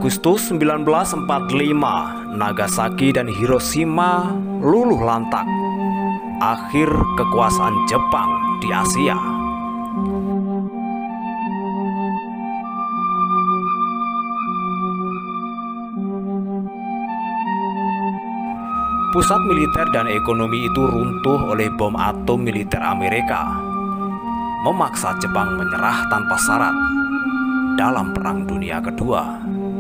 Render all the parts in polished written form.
Agustus 1945, Nagasaki dan Hiroshima luluh lantak. Akhir kekuasaan Jepang di Asia. Pusat militer dan ekonomi itu runtuh oleh bom atom militer Amerika, memaksa Jepang menyerah tanpa syarat dalam Perang Dunia Kedua.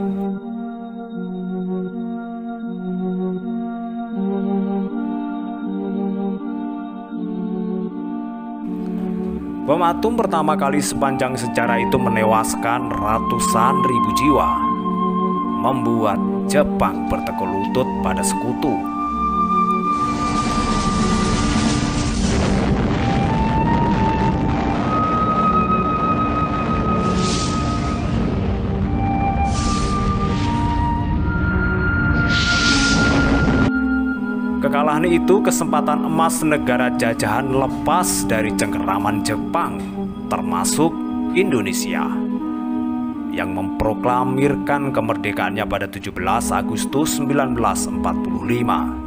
Bom atom pertama kali sepanjang sejarah itu menewaskan ratusan ribu jiwa, membuat Jepang bertekuk lutut pada sekutu. Kekalahan itu kesempatan emas negara jajahan lepas dari cengkeraman Jepang, termasuk Indonesia, yang memproklamirkan kemerdekaannya pada 17 Agustus 1945.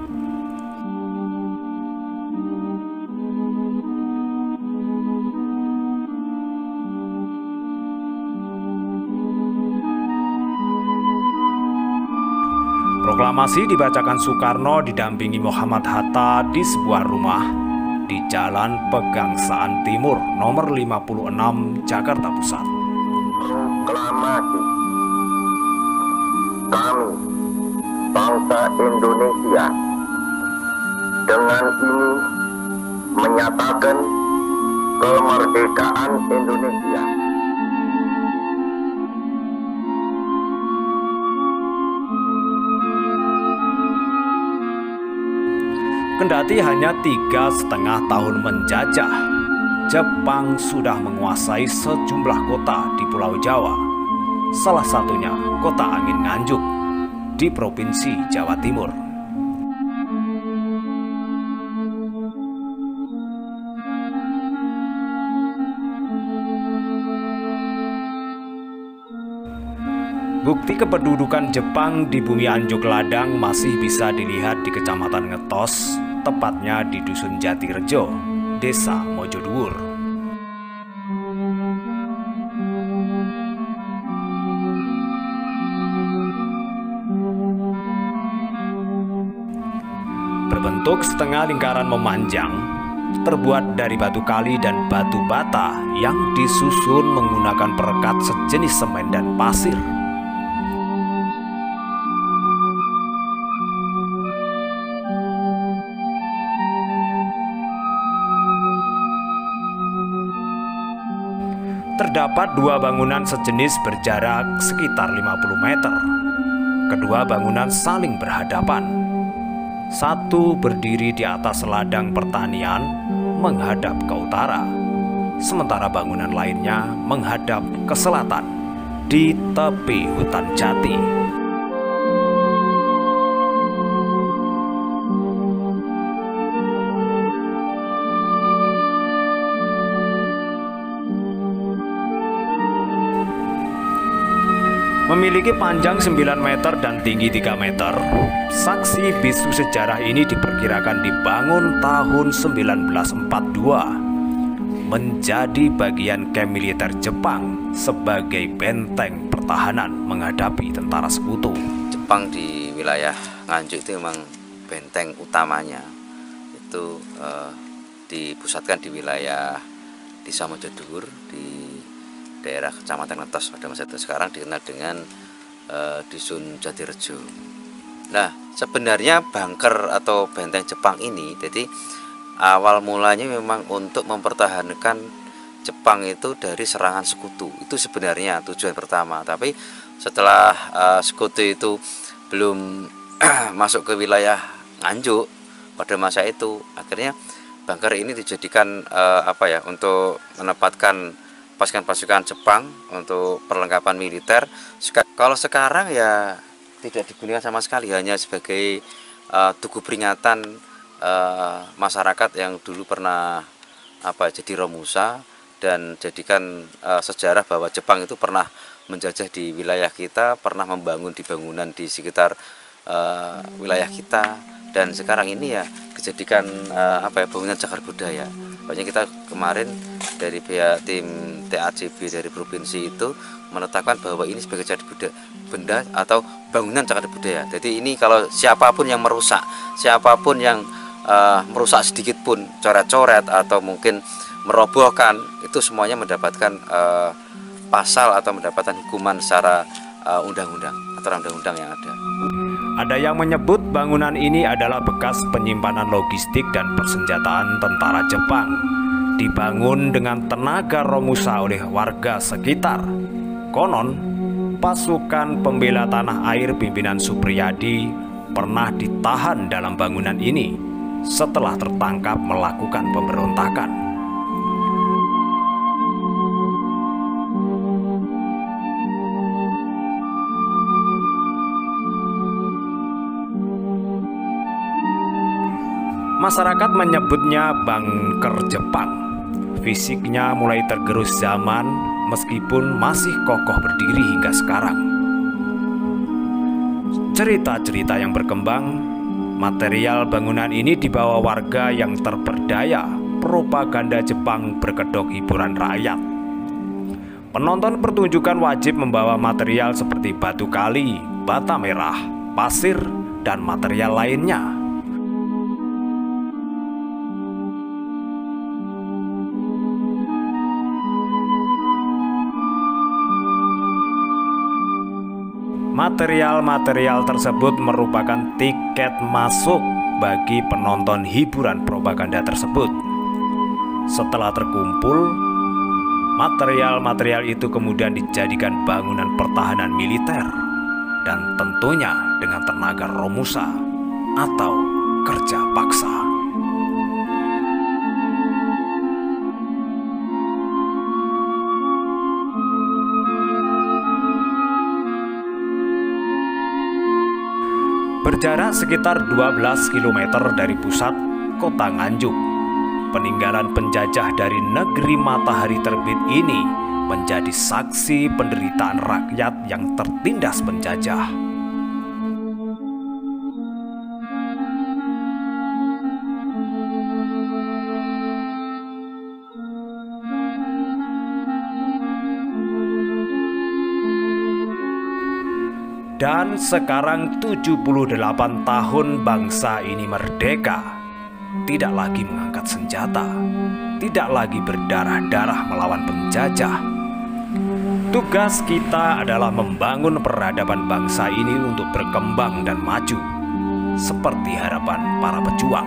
Proklamasi dibacakan Soekarno didampingi Muhammad Hatta di sebuah rumah di Jalan Pegangsaan Timur nomor 56 Jakarta Pusat. Proklamasi. Kami, bangsa Indonesia, dengan ini menyatakan kemerdekaan Indonesia. Kendati hanya 3,5 tahun menjajah, Jepang sudah menguasai sejumlah kota di Pulau Jawa, salah satunya kota Angin Nganjuk di Provinsi Jawa Timur. Bukti kependudukan Jepang di bumi Anjuk Ladang masih bisa dilihat di Kecamatan Ngetos, tepatnya di Dusun Jatirejo, Desa Mojodhuwur. Berbentuk setengah lingkaran memanjang, terbuat dari batu kali dan batu bata yang disusun menggunakan perekat sejenis semen dan pasir. Terdapat 2 bangunan sejenis berjarak sekitar 50 meter. Kedua bangunan saling berhadapan. Satu berdiri di atas ladang pertanian menghadap ke utara, sementara bangunan lainnya menghadap ke selatan di tepi hutan jati. Memiliki panjang 9 meter dan tinggi 3 meter, saksi bisu sejarah ini diperkirakan dibangun tahun 1942, menjadi bagian kamp militer Jepang sebagai benteng pertahanan menghadapi tentara sekutu. Jepang di wilayah Nganjuk itu memang benteng utamanya, itu dipusatkan di wilayah Desa Mojodhuwur di daerah Kecamatan Ngetos pada masa itu, sekarang dikenal dengan Dusun Jatirejo. Nah, sebenarnya bunker atau benteng Jepang ini, jadi awal mulanya memang untuk mempertahankan Jepang itu dari serangan sekutu. Itu sebenarnya tujuan pertama. Tapi setelah sekutu itu belum masuk ke wilayah Nganjuk pada masa itu, akhirnya bunker ini dijadikan untuk menempatkan pasukan Jepang untuk perlengkapan militer. Kalau sekarang ya tidak digunakan sama sekali, hanya sebagai tugu peringatan masyarakat yang dulu pernah jadi Romusa, dan jadikan sejarah bahwa Jepang itu pernah menjajah di wilayah kita, pernah membangun di bangunan di sekitar wilayah kita, dan sekarang ini ya dijadikan bangunan cagar budaya. Makanya kita kemarin dari pihak tim TACB dari provinsi itu menetapkan bahwa ini sebagai cagar budaya, benda atau bangunan cagar budaya. Jadi ini kalau siapapun yang merusak, siapapun yang merusak sedikit pun, coret-coret atau mungkin merobohkan, itu semuanya mendapatkan pasal atau mendapatkan hukuman secara undang-undang, aturan undang-undang yang ada. Ada yang menyebut bangunan ini adalah bekas penyimpanan logistik dan persenjataan tentara Jepang, dibangun dengan tenaga Romusa oleh warga sekitar. Konon, pasukan pembela tanah air pimpinan Supriyadi pernah ditahan dalam bangunan ini setelah tertangkap melakukan pemberontakan. Masyarakat menyebutnya bunker Jepang. Fisiknya mulai tergerus zaman meskipun masih kokoh berdiri hingga sekarang. Cerita-cerita yang berkembang, material bangunan ini dibawa warga yang terperdaya propaganda Jepang berkedok hiburan rakyat. Penonton pertunjukan wajib membawa material seperti batu kali, bata merah, pasir, dan material lainnya. Material-material tersebut merupakan tiket masuk bagi penonton hiburan propaganda tersebut. Setelah terkumpul, material-material itu kemudian dijadikan bangunan pertahanan militer dan tentunya dengan tenaga Romusa atau kerja paksa. Berjarak sekitar 12 km dari pusat kota Nganjuk, peninggalan penjajah dari negeri matahari terbit ini menjadi saksi penderitaan rakyat yang tertindas penjajah. Dan sekarang 78 tahun bangsa ini merdeka, tidak lagi mengangkat senjata, tidak lagi berdarah-darah melawan penjajah. Tugas kita adalah membangun peradaban bangsa ini untuk berkembang dan maju, seperti harapan para pejuang.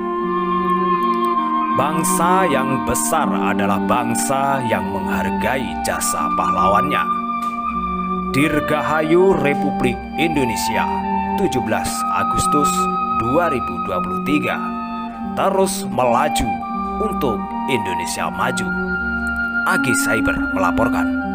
Bangsa yang besar adalah bangsa yang menghargai jasa pahlawannya. Dirgahayu Republik Indonesia, 17 Agustus 2023. Terus melaju untuk Indonesia maju. Agi Cyber melaporkan.